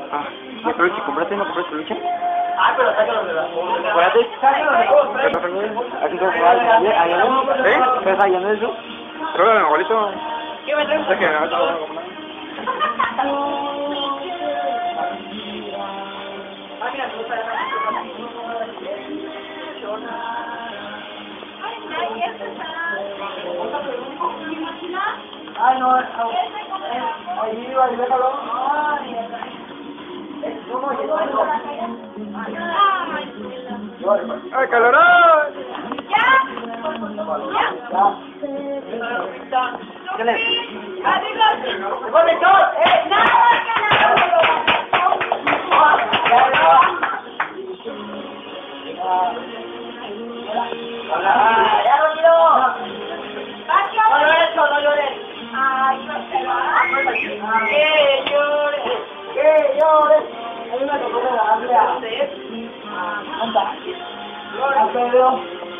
Ah, ¿y peluche? ¿Compraste? ¿No compraste peluche? Ah, pero sácalo de la... ¿Compraste? Aquí como ¿eh? ¿Estás allá en eso? Pero el abuelito... ¿Qué me traes? Es que no tengo como nada. Ah, mira, me gusta ay, no, ahí va, déjalo. ¡Ay, calorón! ¿Qué le? ¡Ya lo quiero! No llores. Ay, no se va. Que llores. Que llores. Hay una que puede darle a usted. Anda. A Pedro.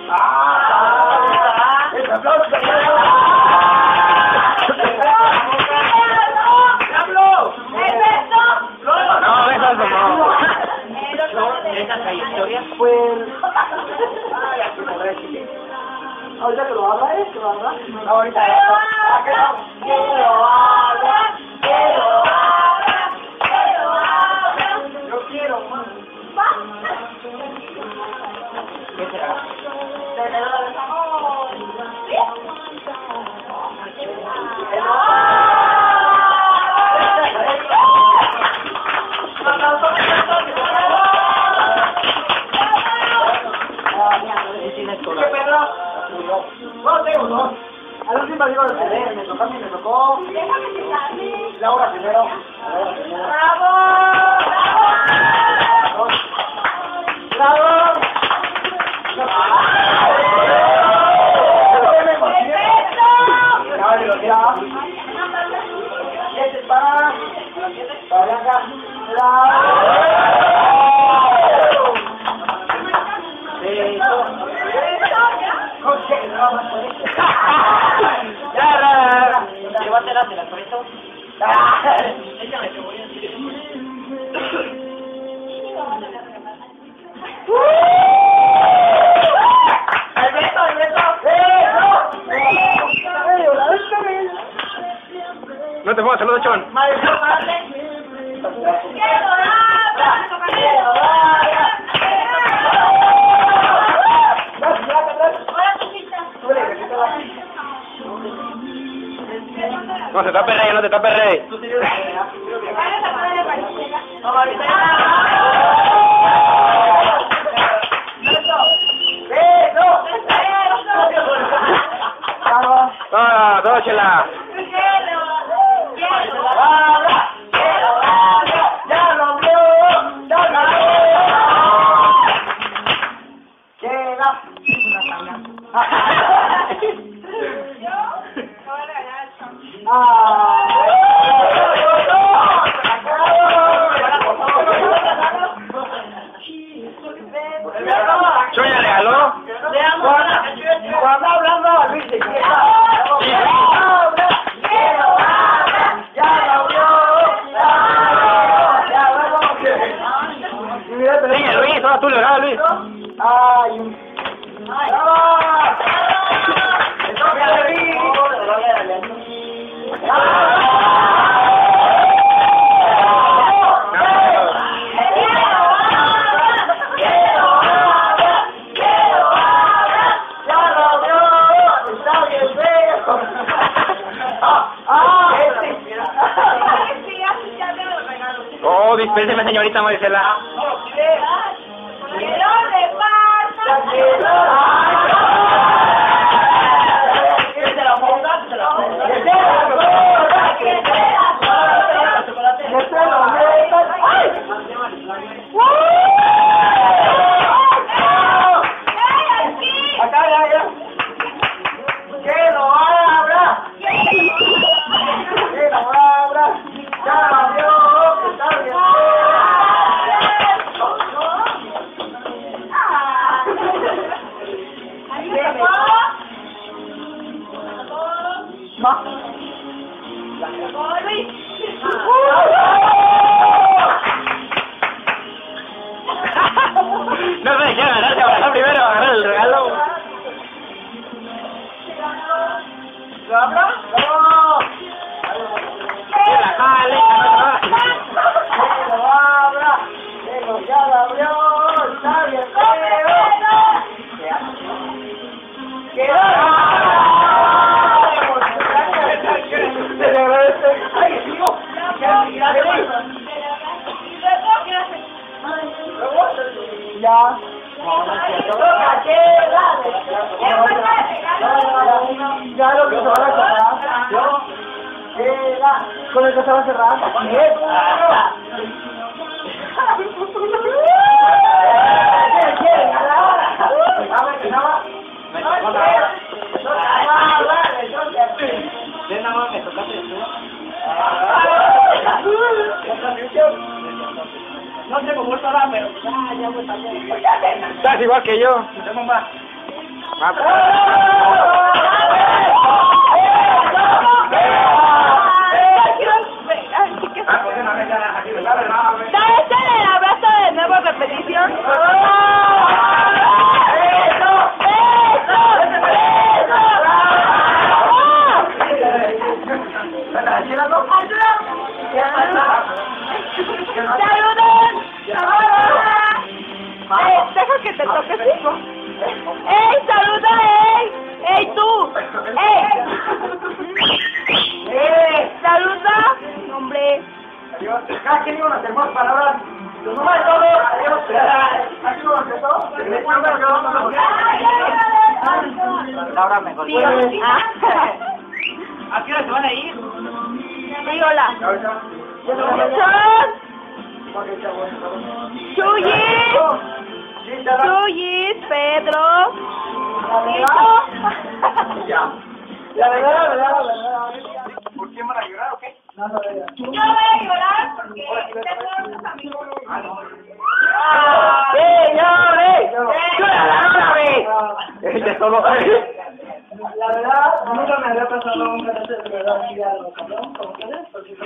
El aplauso. ¡Diablo! ¡El beso! No, besos no. ¿Esa trayectoria? Pues... ahorita que lo abra, que lo abra. No, ahorita que lo abra. Yo quiero más. ¿Qué será? ¿Qué Pedro? No tengo dos. A la última digo de me tocó a mí, me tocó. Déjame quitarme. Laura primero. ¡Bravo! ¡Bravo! Este es para Blanca. Ya, llévatela, te la presto. Échame, te voy a decir. ¡El beso, el beso! No te pongas, saludos, Chon. ¡Madre, No, se tape rey, no te tape rey. Ah, todo chela. Chon ya regaló. Cuando hablando a Luis de Sí, Luis, ahora tú le regalas, Luis. ay, Oh, dispénseme, señorita Marisela. Ya. No, no es cierto. Ya lo que se va a cerrar. Yo. Con el que se va a cerrar. No sé cómo estará, pero ya voy a Estás igual que yo. ¿Sabes el abrazo de nuevo repetición? Deja que te toques, hijo. ¡Ey, saluda, ey! ¡Ey, tú! ¡Ey! ¡Saluda! ¡Hombre! Cada quien iba a hacer más palabras. No más todo. Aquí lo empezó. Laura mejor. Sí, ¿A qué hora se van a ir? sí, hola. ¡Chuyis! ¡Chuyis, Pedro! Ya. La verdad. ¿Por quién van a llorar o qué? Yo voy a llorar porque tengo unos amigos. La verdad, nunca me había pasado un carácter de verdad así a los cabrón, como ustedes, porque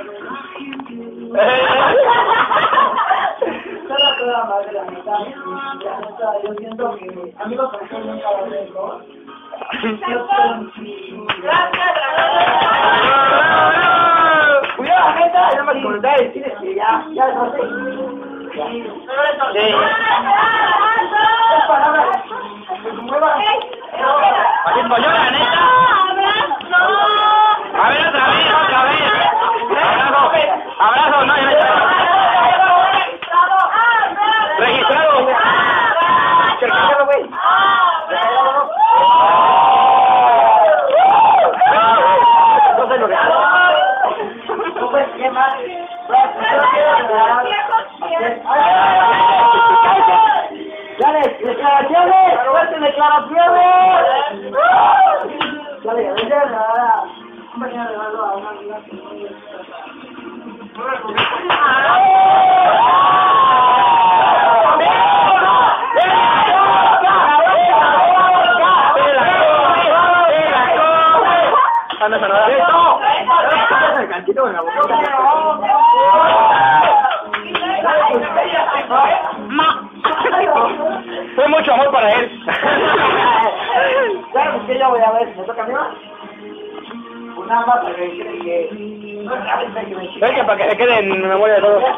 toda la madre la mitad. Yo siento que amigos por ejemplo nunca van a ver, ¿no? Cuidado, neta, ya me acordé de decir que ya no sé. Es palabra. Que se mueva. Así soy yo, la neta. A ver, otra vez. Abrazo, no, ya registrado. Registrado, güey. No sé lo que no puedes qué más. ¡Declaraciones! ¡Fuertes declaraciones! Dale, ya mañana le mando a una amiga que no me Fue mucho amor para él. Claro, que yo voy a ver, ¿me toca a mí más? Pues nada más para que no sabes que me Es que para que se quede en memoria de todos.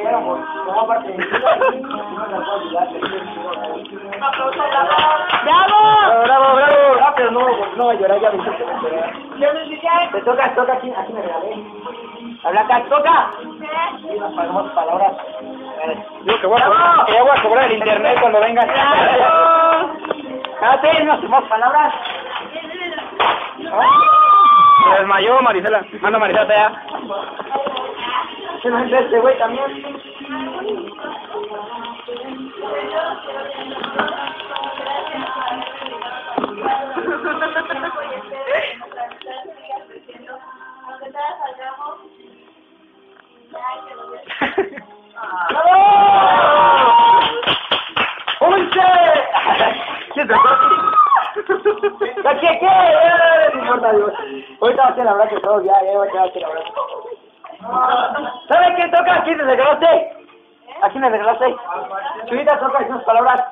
¡Bravo! ¡Bravo! Ah, pero no va a llorar, ya me hiciste llorar. Te toca, aquí me regalé. Habla acá, toca. Y las palabras. Digo que voy a cobrar el internet cuando vengan. Cada vez nos hacemos palabras. Se desmayó Marisela. Manda Marisela ya. Se nos entra este güey también. ¿Qué? No importa, Dios. Ahorita va a ser la verdad que todos ya va a ser la verdad. ¿Sabes qué toca? ¿A quién le regalaste? ¿A quién le regalaste? Chulita toca esas palabras.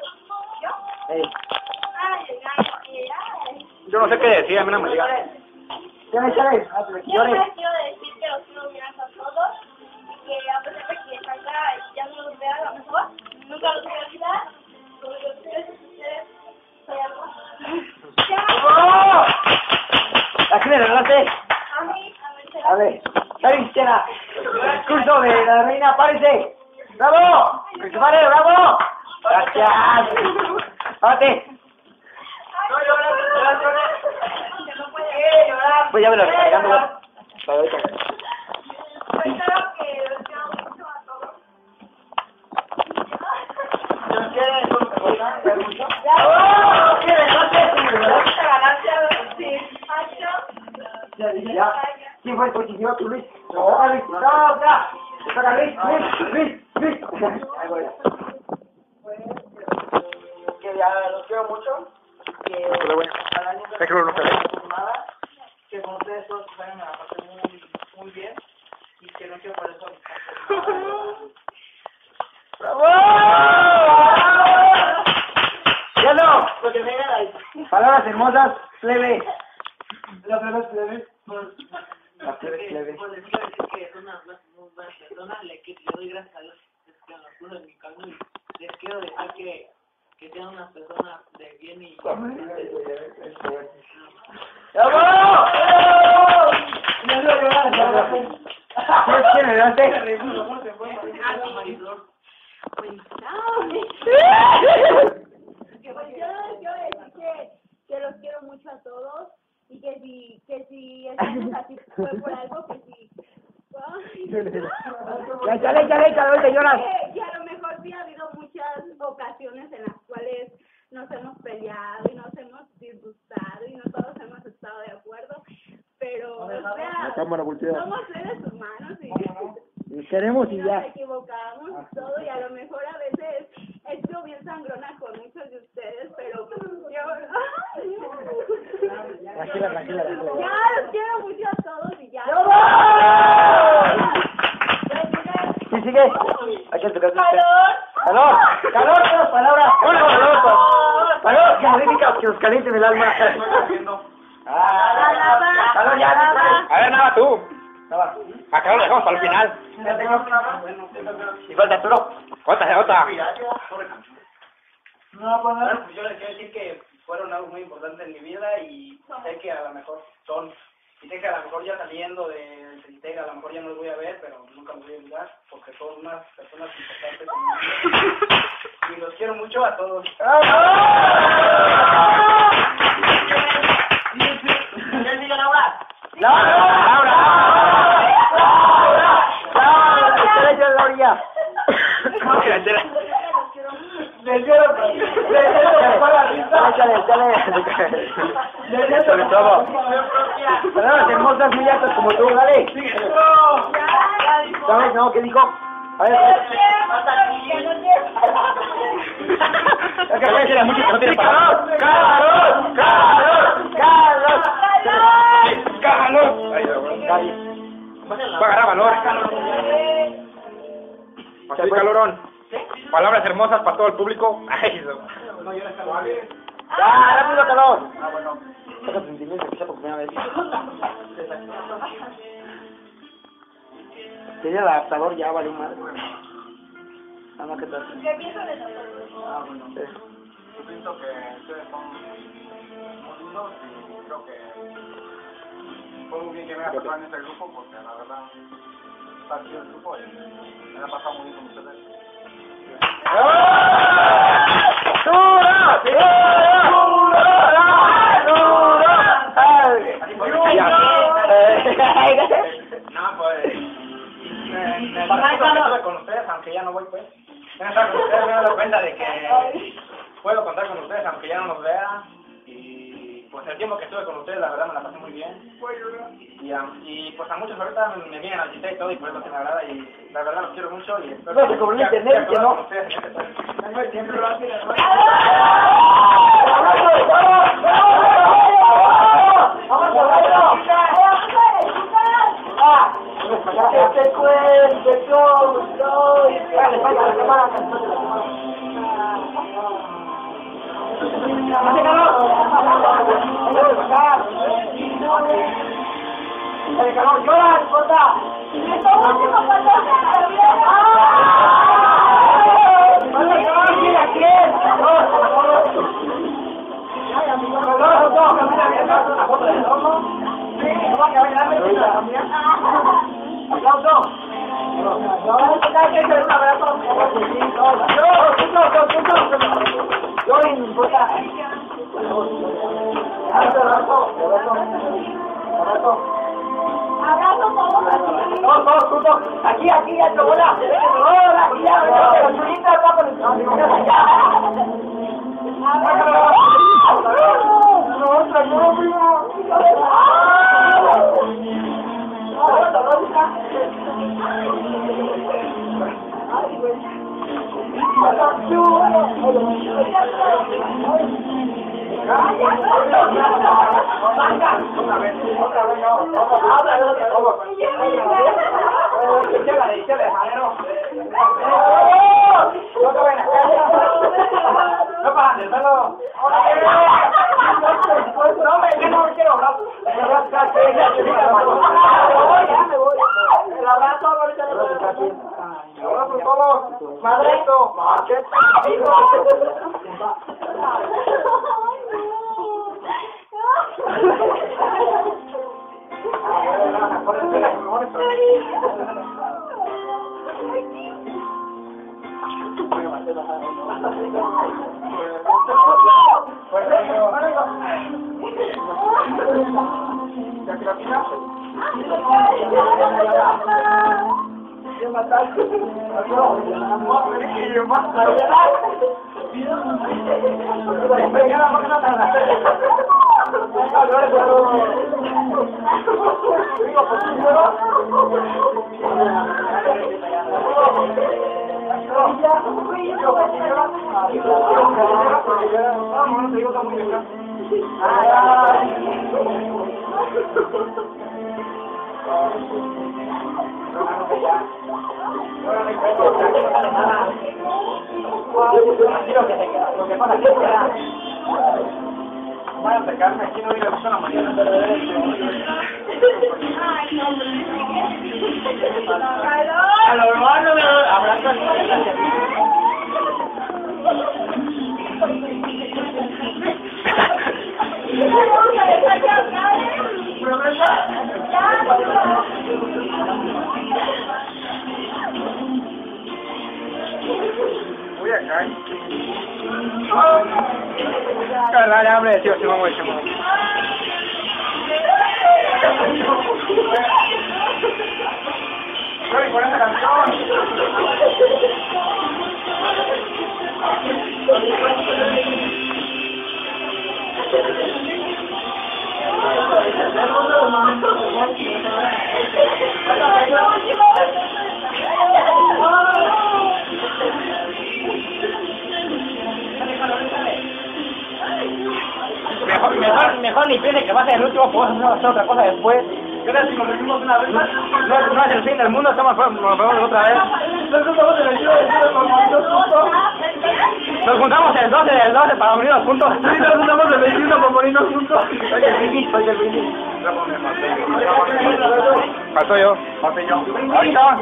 Yo no sé qué decir, a mí no me diga. ¿Ya me sabes? Yo les quiero decir que los quiero bien a todos y que a pesar de que salga y ya no los vea a lo mejor, nunca los voy a olvidar. Porque ustedes soy algo. ¿A quién le regalaste? A mí, A ver, ¿sabes, Chena? discurso de la reina, párese. ¡Bravo! ¡Que se pare, bravo! Gracias. Párate. No llores, que no puede llorar. Pues ya me lo estoy cargando. Pues claro que los quiero mucho a todos. ¿Quién fue el cochino? ¿Tú, Luis? No, Luis. No, ya. Toca Luis. Ahí voy. Que ya los quiero mucho. Que al año que con ustedes todos se vayan a la parte muy bien. Y que no quiero por eso. ¡Bravo! ¡Ya no! Lo que me digan ahí. Palabras hermosas, plebe. Las plebes plebes. Las plebes plebe. Pues les quiero decir que son unas muy buenas personas. Le doy gracias a Dios que nos puso en mi camino. Y les quiero decir que sean unas personas de bien y... ¡Bravo! ¿Quién me daste? Pues yo quiero decir que los quiero mucho a todos y que si estamos así fue por algo que si... Ya, ahorita lloras. Y a lo mejor sí ha habido muchas ocasiones en las cuales nos hemos peleado y nos hemos disgustado y no todos hemos estado de acuerdo, pero o sea, somos seres humanos y Nos queremos y nos ya. equivocamos y todo, y a lo mejor a veces he sido bien sangrona con muchos de ustedes, pero yo... Tranquila. Ya los quiero mucho a todos y ya. ¿Quién sigue? Aquí en tu casa. ¡Calor! ¡Calor! ¡Palabras! ¡Calor! Que nos calienten el alma. ¡Calor ya! A ver, nada, tú. Nada. Acá lo dejamos para el final. Y falta Arturo. Otra. Bueno, pues yo les quiero decir que fueron algo muy importante en mi vida y sé que a lo mejor son, y sé que a lo mejor ya saliendo de Centega, a lo mejor ya no los voy a ver, pero nunca los voy a olvidar, porque son unas personas importantes en mi vida. Y los quiero mucho a todos. ¿Quién diga Laura? Sobre todo. Palabras hermosas muy altas como tú, dale. ¿Sabes? No, ¿qué dijo? A ver. Va a agarrar valor. Así, calorón. Palabras hermosas para todo el público. Ay, eso. ¡Rápido, calor! Bueno. Saca sentimientos, quizá por primera vez. Tenía el adaptador, ya valió madre. Nada más que tal. ¿Qué piensas de nosotros? Bueno. Yo pienso que ustedes son muy lindos y creo que fue muy bien que me haya pasado en este grupo porque la verdad está chido el grupo y me ha pasado muy bien con ustedes. No, pues... Me pasa con ustedes, aunque ya no voy, pues. Me he estado con ustedes, me he dado cuenta de que puedo contar con ustedes, aunque ya no los vea. Y pues el tiempo que estuve con ustedes, la verdad, me la pasé muy bien. Y pues a muchos ahorita me vienen a visitar y todo, y por eso se me agrada. Y la verdad los quiero mucho y espero... No se cobró internet, que no. Siempre lo hace. que un abrazo. Yo no importa. Abrazo todos aquí. Todos juntos. Aquí, ya te bola. Hola, aquí ya. Aquí no viene a la mañana. A lo mejor no me abrazo. Voy a caer. Carnal, hombre, tío, se me mueve, ¡Ay, con esa canción! Mejor ni piense que va a ser el último, podemos hacer otra cosa después. ¿Qué tal si nos reunimos una vez más? No es el fin del mundo, estamos nos vemos otra vez. Nos juntamos el 12 del 12 para morirnos juntos. Sí, nos juntamos el 21 para morirnos juntos. Oye, el Vicky. Faltó yo. Ahorita.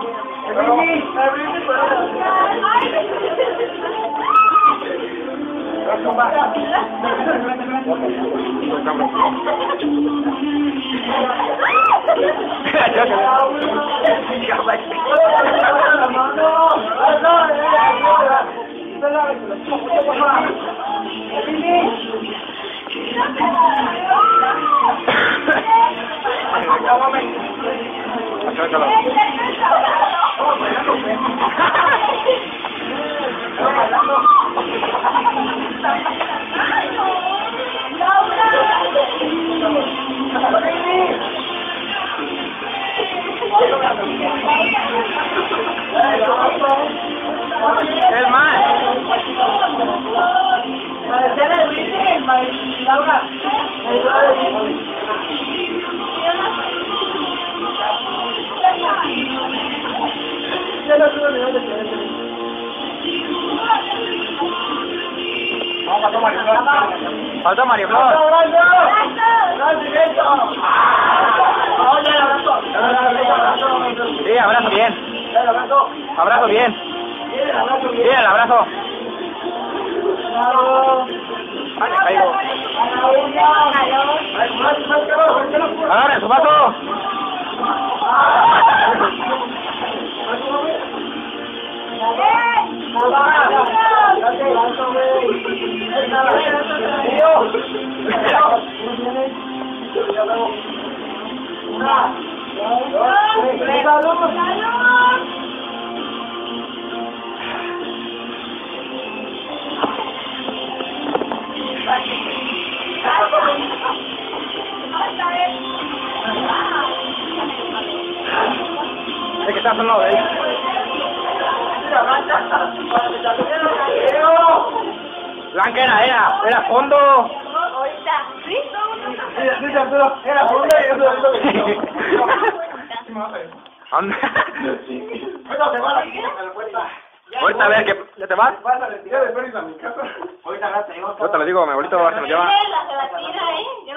El más. Falta Mario Flor. Sí, abrazo bien. Abrazo bien. Sí, el abrazo. Ay, me caigo. Agarren su paso. Es que está sonado de ahí. Blanca era fondo. Ahorita, ¿sí? Era fondo y eso es lo que Anda. Ahorita a ver que ya te vas. Pásale, tira de Félix a mi casa. Ahorita le digo a mi abuelito, se me lleva. La gelatina, ¿eh?